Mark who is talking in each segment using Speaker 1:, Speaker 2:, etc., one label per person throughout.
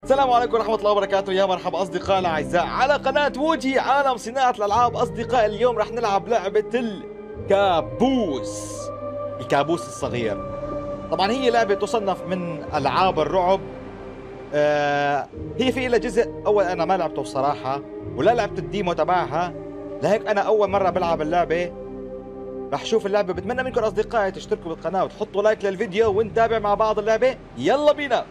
Speaker 1: السلام عليكم ورحمة الله وبركاته، يا مرحبا أصدقائنا الأعزاء على قناة ووجي عالم صناعة الألعاب. أصدقائي اليوم رح نلعب لعبة الكابوس. الكابوس الصغير. طبعا هي لعبة تصنف من ألعاب الرعب. هي في لها جزء أول أنا ما لعبته بصراحة، ولا لعبت الديمو تبعها، لهيك أنا أول مرة بلعب اللعبة. رح شوف اللعبة، بتمنى منكم أصدقائي تشتركوا بالقناة وتحطوا لايك للفيديو ونتابع مع بعض اللعبة. يلا بينا.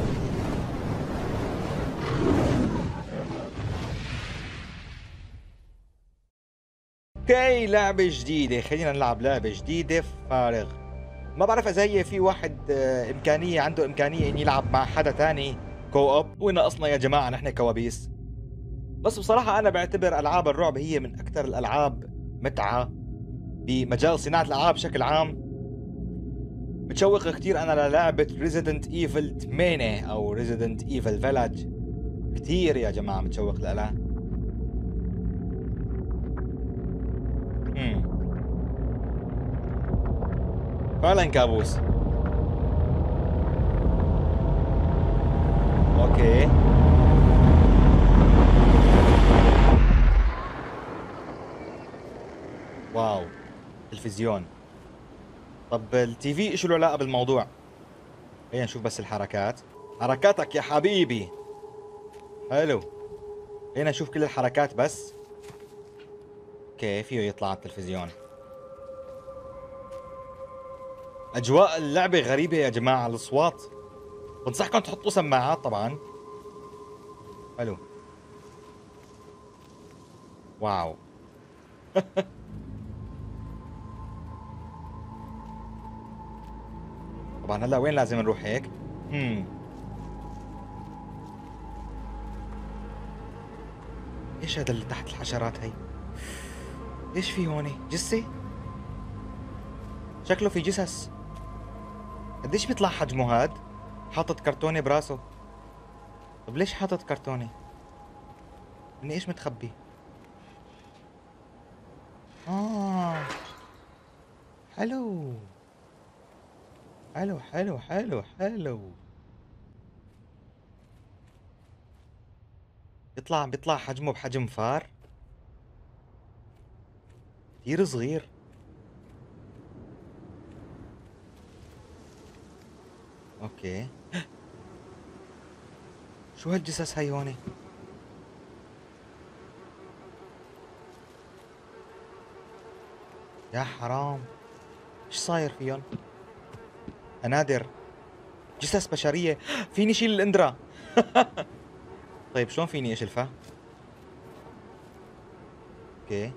Speaker 1: اوكي، لعبة جديدة، خلينا نلعب لعبة جديدة. فارغ ما بعرف اذا هي في واحد امكانية عنده امكانية اني يلعب مع حدا تاني كو اوب، وانا اصلا يا جماعة نحن كوابيس. بس بصراحة انا بعتبر العاب الرعب هي من اكثر الالعاب متعة بمجال صناعة الالعاب بشكل عام. متشوق كثير انا للعبة ريزيدنت ايفل 8 او ريزيدنت ايفل فيلاج، كثير يا جماعة متشوق لها. فعلا كابوس. اوكي. واو، تلفزيون. طب التي في ايش له علاقة بالموضوع؟ خلينا نشوف بس الحركات. حركاتك يا حبيبي. حلو. خلينا نشوف كل الحركات بس. اوكي، فيه يطلع على التلفزيون. اجواء اللعبة غريبة يا جماعة، الاصوات بنصحكم تحطوا سماعات طبعا. حلو. واو. طبعا هلا وين لازم نروح هيك؟ ايش هذا اللي تحت الحشرات هي؟ ايش في هون؟ جثة؟ شكله في جثث. قديش بيطلع حجمه هاد؟ حاطط كرتونة براسه. طب ليش حاطط كرتونة؟ اني ايش متخبي؟ حلو. حلو حلو حلو حلو. بيطلع حجمه بحجم فار، كثير صغير. اوكي. شو هالجثث هاي هون؟ يا حرام، ايش صاير فيهم؟ انادر، جثث بشرية. فيني شيل الاندرا. طيب شلون فيني اشلفها؟ اوكي.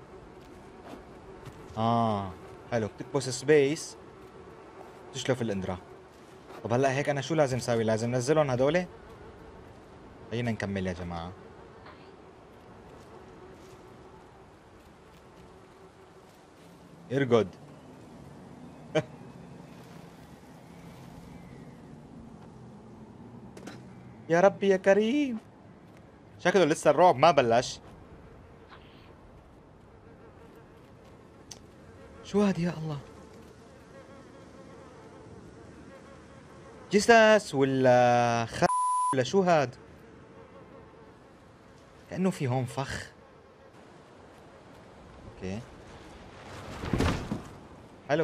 Speaker 1: حلو، بتكبس سبيس تشلف الاندرا. طب هلا هيك انا شو لازم اسوي؟ لازم نزلهم هدول؟ خلينا نكمل يا جماعة. ارقد. يا ربي يا كريم، شكله لسه الرعب ما بلش. شو هاد يا الله؟ جثث ولا ولا شو هاد؟ كأنه في هون فخ. اوكي. حلو.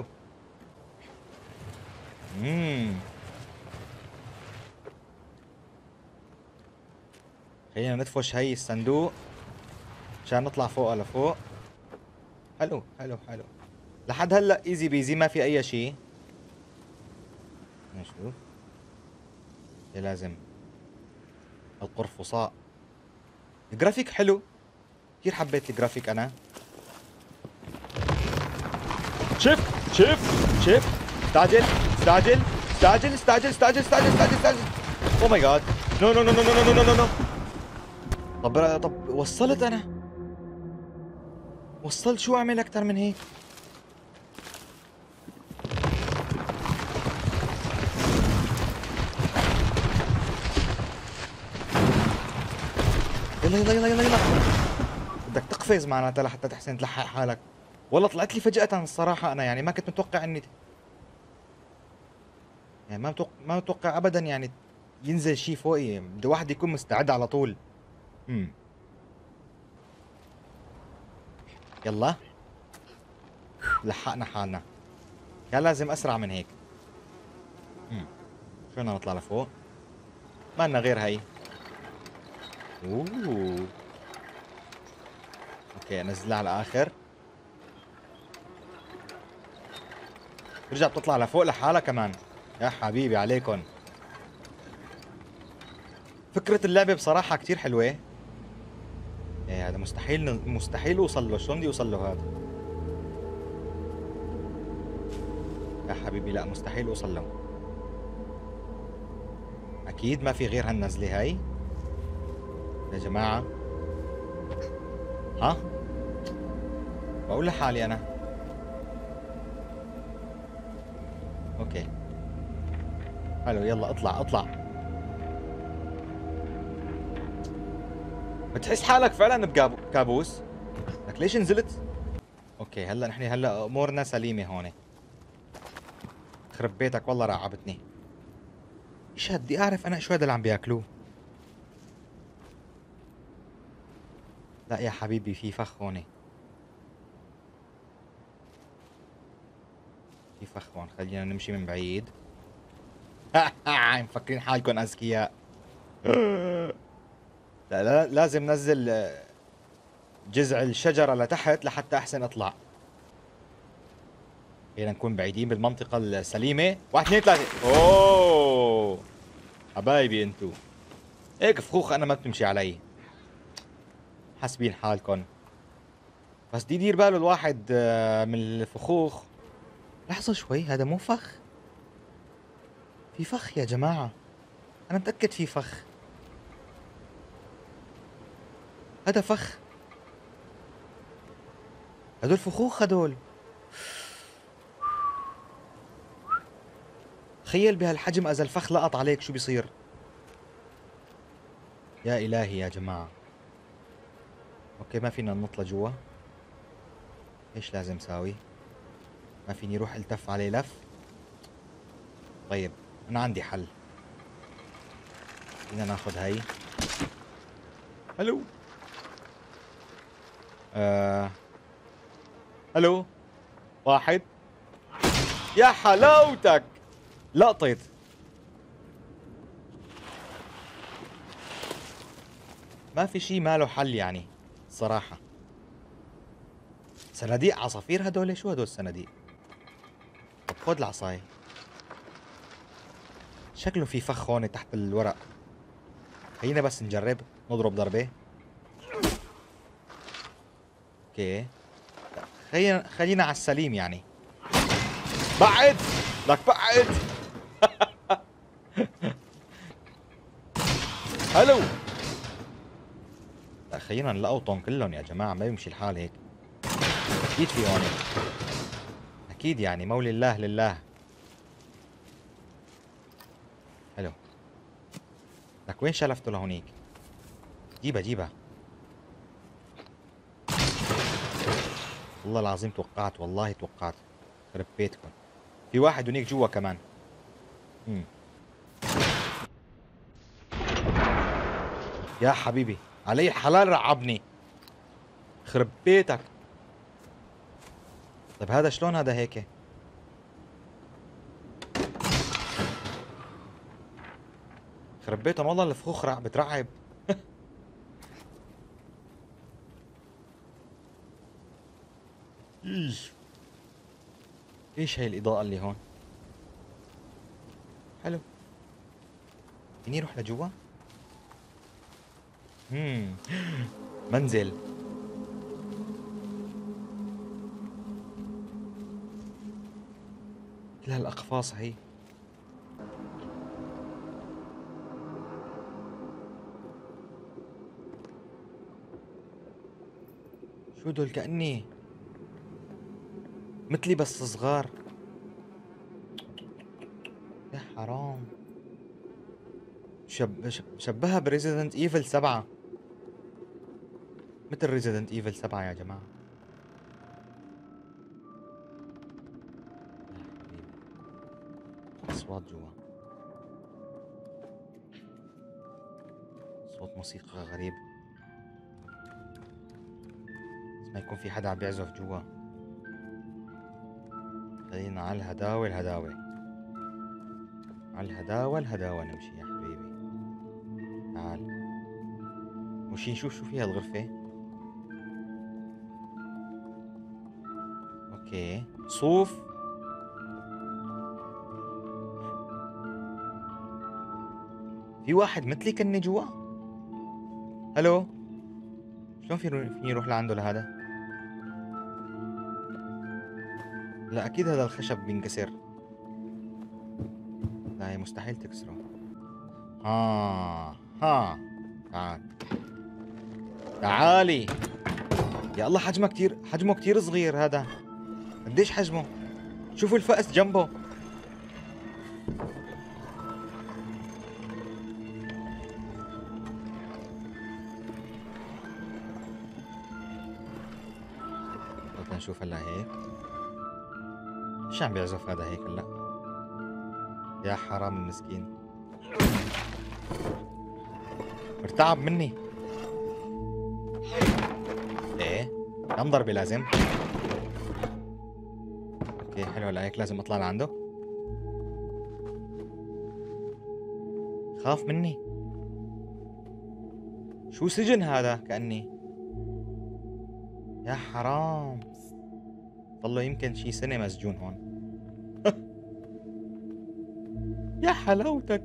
Speaker 1: خلينا ندفش هي الصندوق عشان نطلع فوق لفوق. حلو حلو حلو. لحد هلا ايزي بيزي، ما في اي شيء. نشوف. لازم القرفصاء. الجرافيك حلو، كثير حبيت الجرافيك انا. شف شف شف. استعجل استعجل استعجل استعجل استعجل استعجل استعجل استعجل. او ماي جاد. نو نو نو نو نو نو نو نو. طب وصلت انا. وصلت، شو اعمل اكثر من هيك؟ يلا يلا يلا يلا يلا. بدك تقفز معناتها لحتى تحسن تلحق حالك. والله طلعت لي فجأة الصراحة، انا يعني ما كنت متوقع اني يعني ما متوقع ابدا يعني ينزل شيء فوقي، بده واحد يكون مستعد على طول. يلا لحقنا حالنا. كان لازم اسرع من هيك. شو بدنا نطلع لفوق؟ ما لنا غير هي. اوه اوكي نزلها على الاخر. ترجع بتطلع لفوق لحالها كمان. يا حبيبي عليكم. فكرة اللعبة بصراحة كتير حلوة. ايه هذا مستحيل مستحيل اوصل له، شلون بدي اوصل له هذا؟ يا حبيبي لا مستحيل اوصل له. اكيد ما في غير هالنزلة هاي يا جماعة. ها بقول لحالي انا. اوكي حلو يلا اطلع اطلع. بتحس حالك فعلا بكابوس. لك ليش نزلت؟ اوكي هلا نحن هلا امورنا سليمة هون. خرب بيتك والله رعبتني. ايش بدي اعرف انا شو هذا اللي عم بياكلوه. لا يا حبيبي في فخ هون. في فخ هون، خلينا نمشي من بعيد. مفكرين حالكم اذكياء. لا لا لازم نزل جذع الشجرة لتحت لحتى احسن اطلع. خلينا نكون بعيدين بالمنطقة السليمة. واحد اثنين ثلاثة. اوه حبايبي انتو. هيك فخوخ انا ما بتمشي علي. حاسبين حالكم. بس دي يدير باله الواحد من الفخوخ. لحظة شوي هذا مو فخ. في فخ يا جماعة. انا متأكد في فخ. هذا فخ. هدول فخوخ هدول. تخيل بهالحجم اذا الفخ لقط عليك شو بيصير. يا الهي يا جماعة. اوكي ما فينا ننط لجوا. ايش لازم ساوي؟ ما فيني اروح التف عليه لف. طيب انا عندي حل. فينا ناخذ هاي. الو آه. الو واحد. يا حلاوتك. لقطت. ما في شيء ما له حل يعني صراحة. صناديق عصافير هدول. شو هدول الصناديق؟ طب خذ العصاية. شكله في فخ هون تحت الورق. خلينا بس نجرب نضرب ضربة. اوكي خلينا على السليم يعني. بعد لك بعد. الو لا خلينا نلقطهم كلهم يا جماعة، ما يمشي الحال هيك. اكيد في هون. اكيد يعني مولي الله لله. حلو. لك وين شلفته لهونيك؟ جيبها جيبها. والله العظيم توقعت، والله توقعت. خرب بيتكم. في واحد هنيك جوا كمان. يا حبيبي علي الحلال رعبني. خرب بيتك. طيب هذا شلون هذا هيك؟ خرب بيتهم والله الفخوخ بترعب. ايش ايش هي الإضاءة اللي هون؟ حلو. فيني اروح لجوا؟ منزل. كل هالأقفاص هي. شو دول؟ كأني مثلي بس صغار. يا حرام. شبهها بريزيدنت ايفل 7. مثل ريزيدنت ايفل 7 يا جماعة. اصوات جوا. صوت موسيقى غريب، بس ما يكون في حدا عم بيعزف جوا. خلينا على الهداوة الهداوة، على الهداوة الهداوة نمشي يا حبيبي. تعال وشي نشوف شو فيها الغرفة. اوكي صوف. في واحد مثلي كني جوا. هلو، شلون فيني اروح لعنده لهذا؟ لا اكيد هذا الخشب بينكسر. لا هي مستحيل تكسره. ها تعال، تعالي. يا الله حجمه كتير صغير هذا. قديش حجمه؟ شوفوا الفأس جنبه. بدنا نشوف هلا هيك. ايش عم بيعزف هذا هيك هلا؟ يا حرام المسكين، ارتعب مني. ايه كم ضربة لازم؟ اوكي حلو، هلا هيك لازم اطلع لعنده. خاف مني. شو سجن هذا كأني؟ يا حرام، ضله يمكن شي سنة مسجون هون. يا حلاوتك.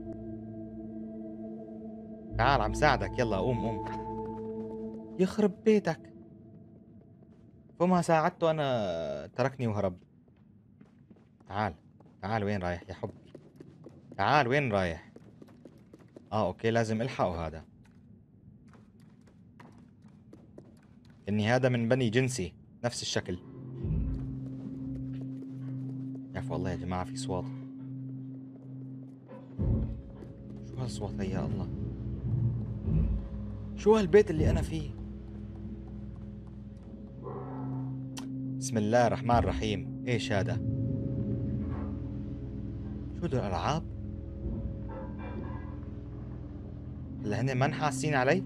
Speaker 1: تعال عم ساعدك، يلا قوم. يخرب بيتك، فما ساعدته انا تركني وهرب. تعال وين رايح يا حبي؟ تعال وين رايح؟ اوكي لازم الحقه هذا، اني هذا من بني جنسي نفس الشكل. يعفو الله يا جماعة، في صوت. شو هالصوت هي يا الله؟ شو هالبيت اللي انا فيه؟ بسم الله الرحمن الرحيم. ايش هذا؟ شو دول العاب؟ هلا هن ما حاسين علي؟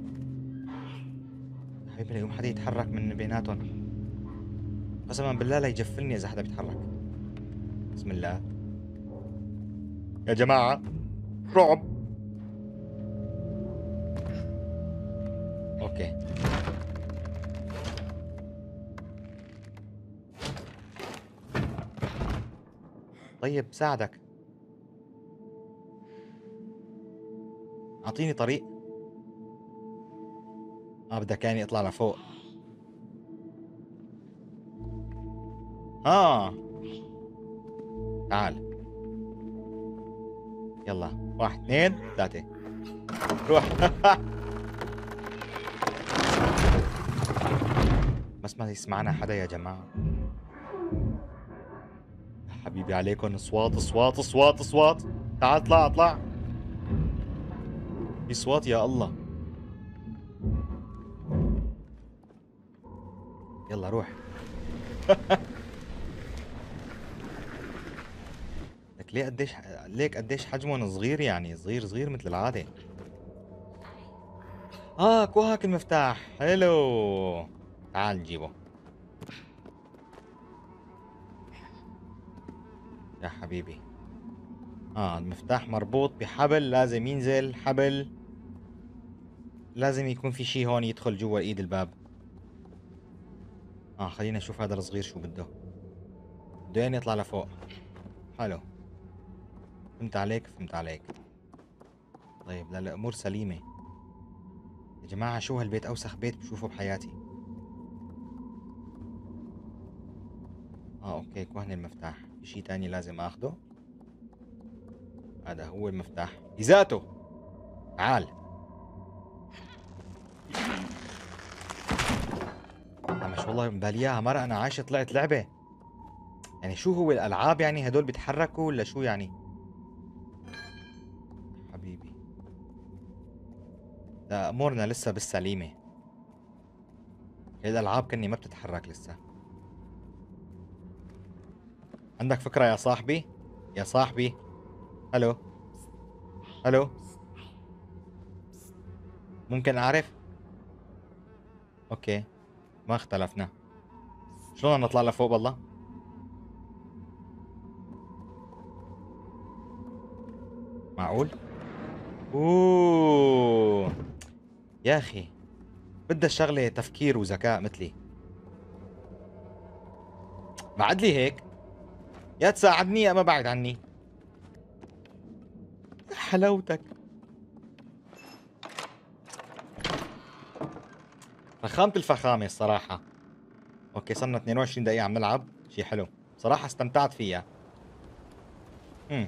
Speaker 1: يا حبيبي لا يوم حدا يتحرك من بيناتهم، قسما بالله لا يجفلني اذا حدا بيتحرك. بسم الله يا جماعة، رعب. اوكي طيب ساعدك، اعطيني طريق. بدك يعني اطلع لفوق. تعال يلا، 1 2 3 روح. بس ما يسمعنا حدا يا جماعة. يا حبيبي عليكم اصوات اصوات اصوات اصوات. تعال اطلع. في صوت يا الله. يلا روح. لك ليك قديش حجمهم صغير، يعني صغير مثل العادة. كوهك المفتاح، حلو. تعال نجيبه يا حبيبي. المفتاح مربوط بحبل، لازم ينزل حبل. لازم يكون في شيء هون يدخل جوا ايد الباب. خلينا نشوف هذا الصغير شو بده يعني يطلع لفوق. حلو، فهمت عليك. طيب لا الامور سليمة يا جماعة. شو هالبيت؟ اوسخ بيت بشوفه بحياتي. اوكي كوهن المفتاح. في شيء تاني لازم اخده. هذا هو المفتاح بذاته. تعال. مش والله مبالياها مرة انا عايشة طلعت لعبة. يعني شو هو الالعاب؟ يعني هدول بيتحركوا ولا شو يعني؟ حبيبي لا امورنا لسه بالسليمة. الالعاب كني ما بتتحرك لسه. عندك فكرة يا صاحبي؟ هلو. ممكن اعرف؟ اوكي، ما اختلفنا. شلون بدنا نطلع لفوق بالله؟ معقول؟ اوه يا اخي، بدها الشغله تفكير وذكاء مثلي. بعد لي هيك، يا تساعدني يا ما بعد عني. حلاوتك. فخامة الفخامة الصراحة. اوكي، صرنا 22 دقيقة عم نلعب، شي حلو صراحة، استمتعت فيها. امم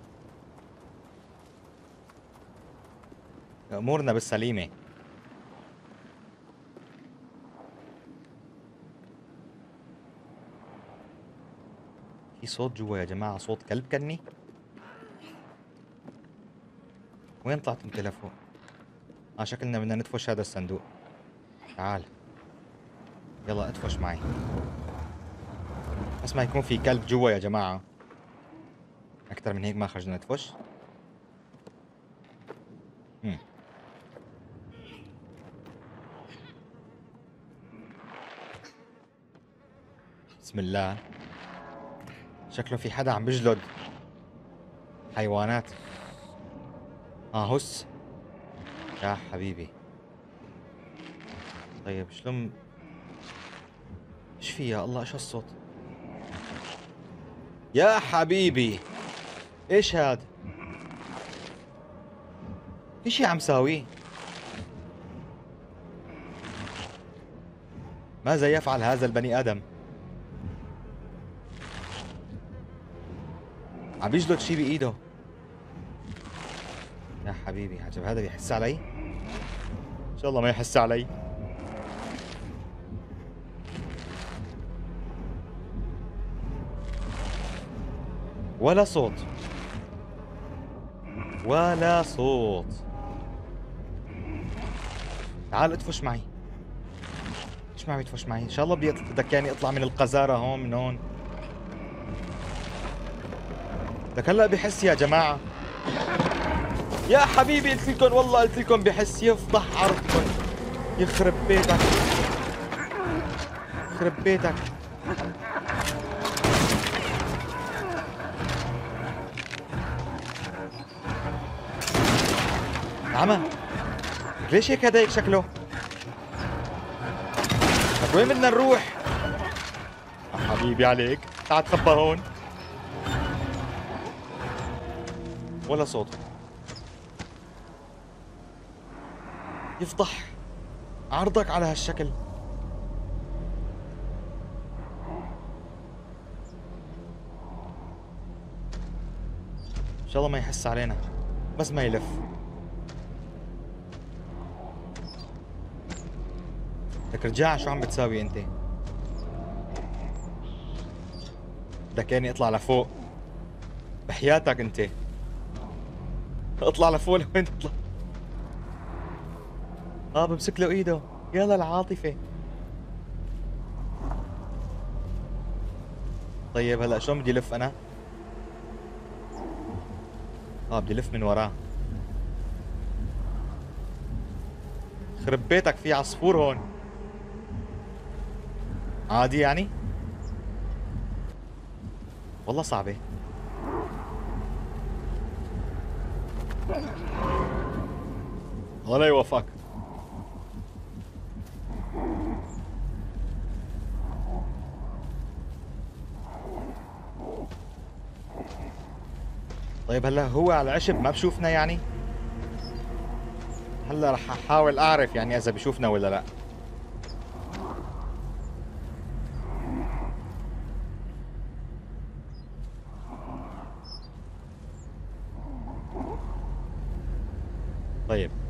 Speaker 1: امورنا بالسليمة. في صوت جوا يا جماعة، صوت كلب كني. وين طلعت انت لفوق؟ شكلنا بدنا ندفش هذا الصندوق. تعال، يلا ادفش معي. بس ما يكون في كلب جوا يا جماعة. أكثر من هيك ما خرجنا ندفش. مم. بسم الله. شكله في حدا عم بجلد حيوانات. هس يا حبيبي. طيب شلون؟ ايش في يا الله؟ ايش هالصوت يا حبيبي؟ ايش هاد؟ في شي عم ساويه. ماذا يفعل هذا البني آدم؟ عم يجلد شي بإيده. يا حبيبي عجب، هذا بيحس علي؟ إن شاء الله ما يحس علي. ولا صوت، ولا صوت. تعال ادفش معي. ايش ما عم يدفش معي؟ ان شاء الله بدك يعني اطلع من القذارة هون من هون. لك هلا بحس يا جماعة. يا حبيبي قلت لكم والله، قلت لكم بحس. يفضح عرضكم. يخرب بيتك، يخرب بيتك. عمى، ليش هيك هدايك شكله؟ طيب وين بدنا نروح؟ حبيبي عليك، تعال تخبى هون. ولا صوت. يفضح عرضك على هالشكل. ان شاء الله ما يحس علينا، بس ما يلف. لك رجع، شو عم بتساوي انت؟ بدك يعني اطلع لفوق؟ بحياتك انت اطلع لفوق. لوين تطلع؟ بمسك له ايده. يلا العاطفة. طيب هلا شلون بدي لف انا؟ بدي لف من وراه. خرب بيتك، في عصفور هون. عادي يعني؟ والله صعبة. الله لا يوفقك. طيب هلا هو على العشب ما بشوفنا يعني؟ هلا رح احاول اعرف يعني اذا بشوفنا ولا لا. طيب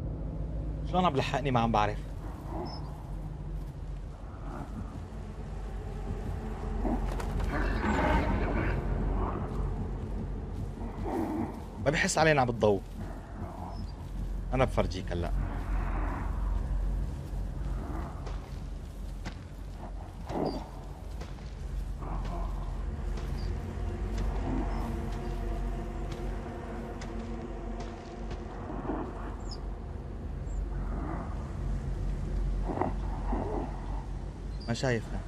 Speaker 1: شلون عم بلحقني؟ ما عم بعرف. ما بيحس علينا بالضوء. انا بفرجيك هلا. ما شايفنا.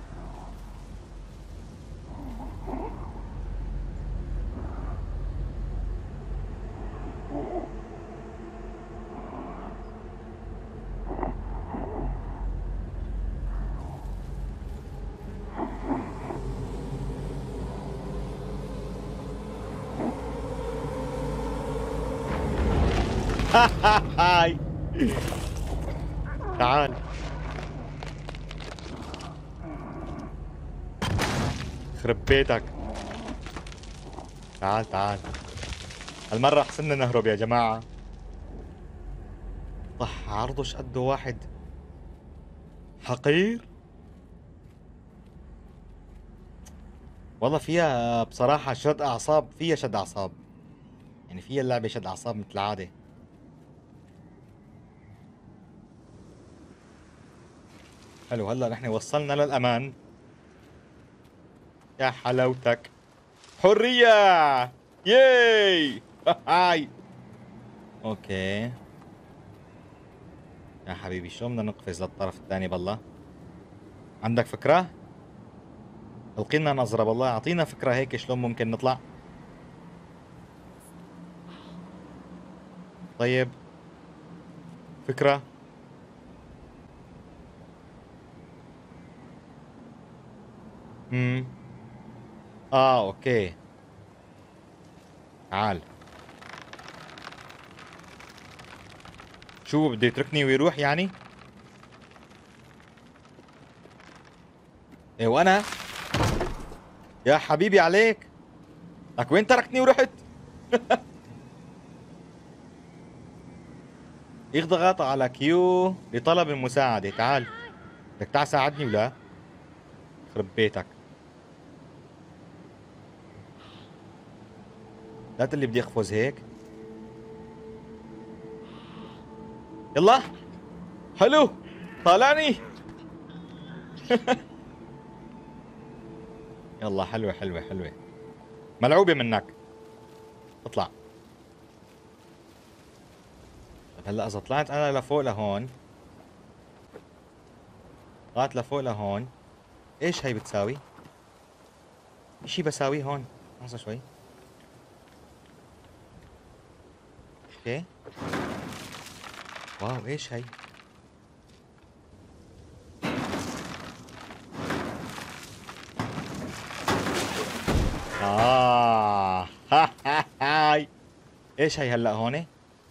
Speaker 1: هاي تعال. خرب بيتك. تعال تعال. هالمرة حسنا نهرب يا جماعة. صح عرضه شقده واحد حقير. والله فيها بصراحة شد أعصاب، فيها شد أعصاب. يعني فيها اللعبة شد أعصاب مثل العادة. حلو هلا نحن وصلنا للأمان. يا حلاوتك. حرية. ياي. هاي. اوكي. يا حبيبي شلون بدنا نقفز للطرف الثاني بالله؟ عندك فكرة؟ القي لنا نظرة بالله، اعطينا فكرة هيك شلون ممكن نطلع. طيب فكرة. امم اوكي. تعال. شو بده يتركني ويروح يعني؟ ايه وانا؟ يا حبيبي عليك. لك وين تركتني ورحت؟ اضغط على كيو لطلب المساعدة. تعال. بدك تعال ساعدني ولا؟ خرب بيتك. لا تقول لي بدي اقفز هيك. يلا. حلو. طالعني. يلا حلوة حلوة حلوة. ملعوبة منك. اطلع. طب هلا اذا طلعت انا لفوق لهون، طلعت لفوق لهون، ايش هي بتساوي؟ اشي بساويه هون. لحظة شوي. اوكي. واو ايش هي؟ هاي. ايش هي هلا هون؟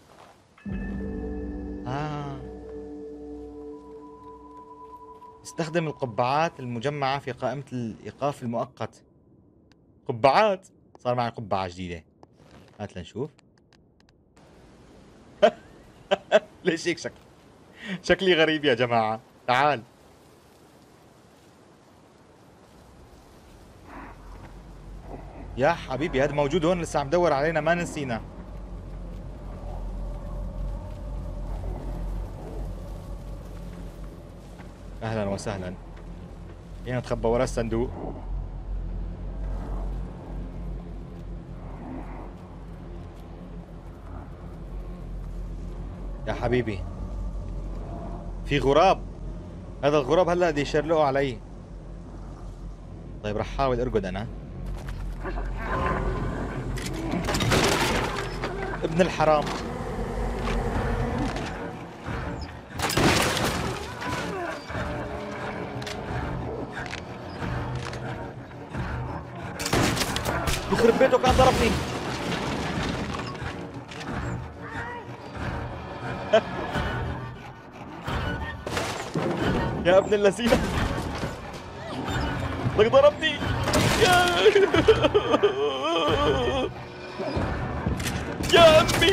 Speaker 1: استخدم القبعات المجمعة في قائمة الإيقاف المؤقت. قبعات؟ صار معي قبعة جديدة. هات لنشوف. ليش هيك شكلي غريب يا جماعة. تعال. يا حبيبي هذا موجود هون لسه عم دور علينا ما نسينا. اهلا وسهلا. هنا نتخبى ورا الصندوق. يا حبيبي في غراب. هذا الغراب هلا بده يشرلقوا علي. طيب رح احاول ارقد انا. ابن الحرام. يخرب بيته كان ضربني. يا ابن اللذينة. لك ضربني. يا امي.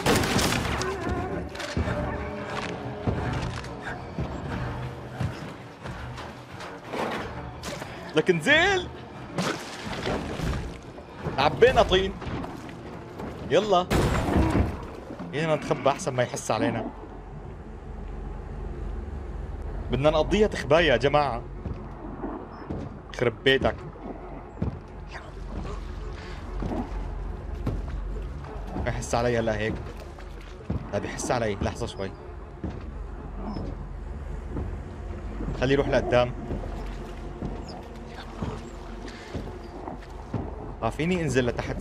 Speaker 1: لك نزل. عبينا طين. يلا خلينا نتخبى احسن ما يحس علينا. بدنا نقضيها تخبايا يا جماعة. يخرب بيتك. ما يحس علي هلا هيك. لا بيحس علي، لحظة شوي. خليه يروح لقدام. فيني انزل لتحت.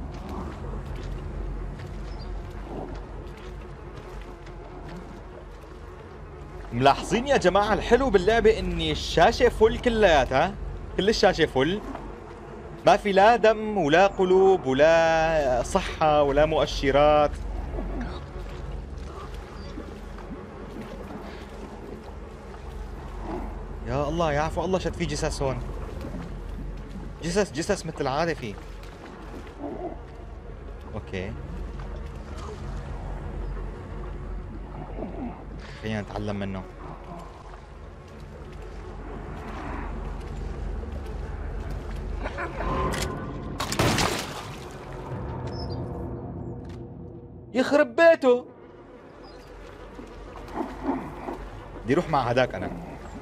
Speaker 1: ملاحظين يا جماعة الحلو باللعبة اني الشاشة فل كلياتها. كل الشاشة فل. ما في لا دم ولا قلوب ولا صحة ولا مؤشرات. يا الله يا عفو الله، شد في جثث هون. جثث مثل العادة فيه. اوكي. خلينا نتعلم منه. يخرب بيته. بدي اروح مع هداك انا.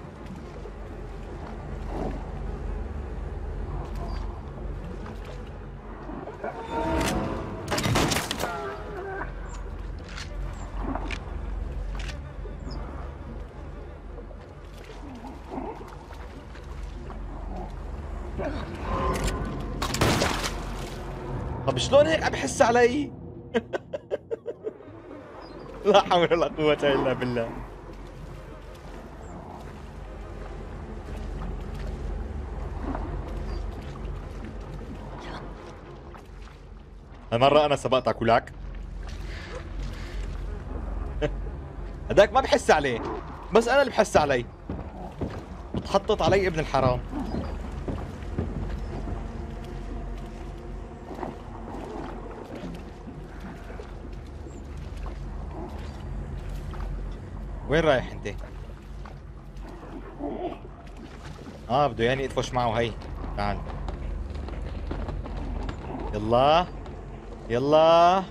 Speaker 1: طب شلون هيك عم بحس علي؟ لا حول ولا قوة الا بالله. هالمرة انا سبقتك ولك. هداك ما بحس عليه، بس انا اللي بحس علي. بتخطط علي ابن الحرام. وين رايح انت؟ بده يعني ادفش معه. هي تعال. يلا يلا.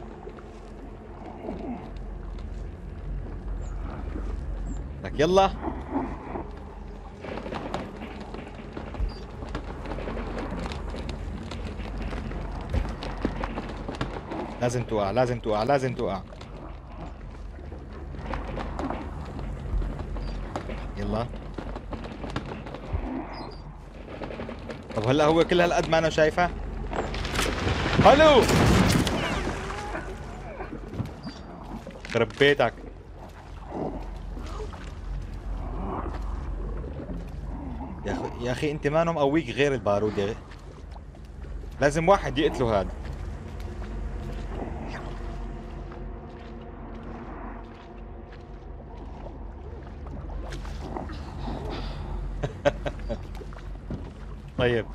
Speaker 1: لك يلا. لازم توقع لازم توقع لازم توقع. يلا. طب هلا هو كل هالقد ما انا شايفه. الو. خرب بيتك. يا اخي انت ما مقويك غير البارود يا. لازم واحد يقتله هذا. طيب.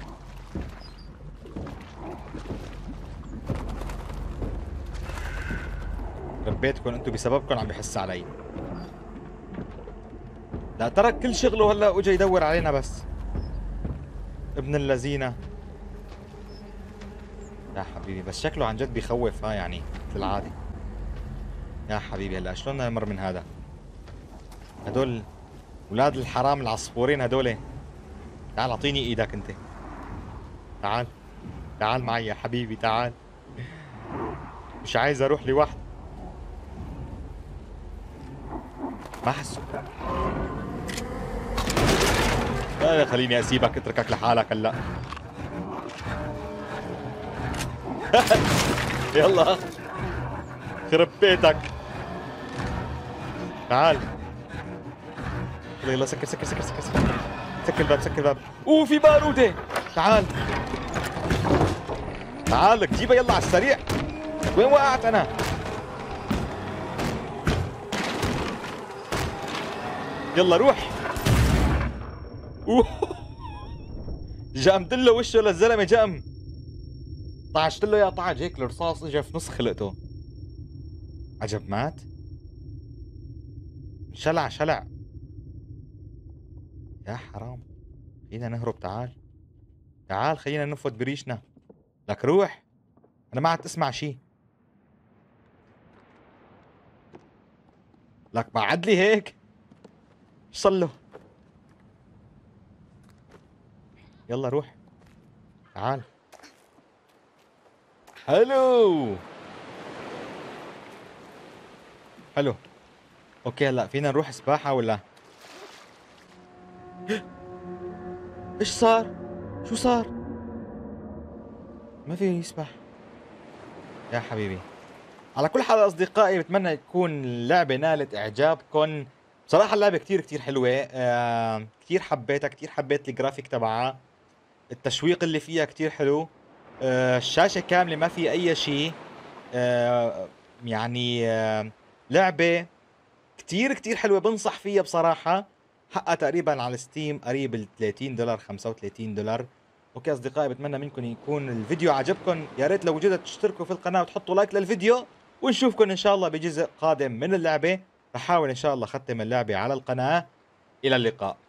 Speaker 1: ربيتكم انتم بسببكم عم بحس علي. لا ترك كل شغله هلا واجا يدور علينا بس. ابن اللذينة. يا حبيبي بس شكله عن جد بيخوف يعني مثل العادة. يا حبيبي هلا شلون نمر من هذا؟ هدول ولاد الحرام العصفورين هدول. تعال اعطيني ايدك انت. تعال. تعال معي يا حبيبي تعال. مش عايز اروح لوحدي. ما حسوا. لا خليني اسيبك اتركك لحالك هلا. يلا. خرب بيتك. تعال. يلا يلا سكر سكر سكر سكر سكر. سكر الباب سكر الباب. في بارودة. تعال. تعال لك جيبها يلا على السريع. وين وقعت انا؟ يلا روح. جامت له وشه للزلمه جام. طعشت له يا طعج هيك الرصاص اجى في نص خلقته. عجب مات. شلع شلع. يا حرام. خلينا نهرب. تعال. تعال خلينا نفوت بريشنا. لك روح. انا ما عاد تسمع شيء. لك بعد لي هيك. ايش صار له؟ يلا روح. تعال. حلو. حلو. اوكي هلا فينا نروح سباحة ولا؟ ايش صار؟ شو صار؟ ما في يسبح يا حبيبي. على كل حال اصدقائي، بتمنى تكون اللعبة نالت اعجابكم. بصراحة اللعبة كتير كتير حلوة، كتير حبيتها، كتير حبيت الجرافيك تبعها، التشويق اللي فيها كتير حلو. الشاشة كاملة ما في اي شيء. آه يعني لعبة كتير كتير حلوة، بنصح فيها بصراحة. حقها تقريبا على ستيم قريب ال $30 $35. اوكي اصدقائي، بتمنى منكم يكون الفيديو عجبكم. يا ريت لو وجدت تشتركوا في القناة وتحطوا لايك للفيديو، ونشوفكم ان شاء الله بجزء قادم من اللعبة. بحاول ان شاء الله ختم اللعبة على القناة. الى اللقاء.